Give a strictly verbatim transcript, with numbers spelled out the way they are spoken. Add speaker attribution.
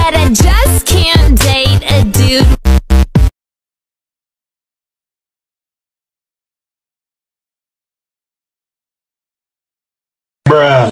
Speaker 1: but I just can't date a dude.
Speaker 2: Bruh.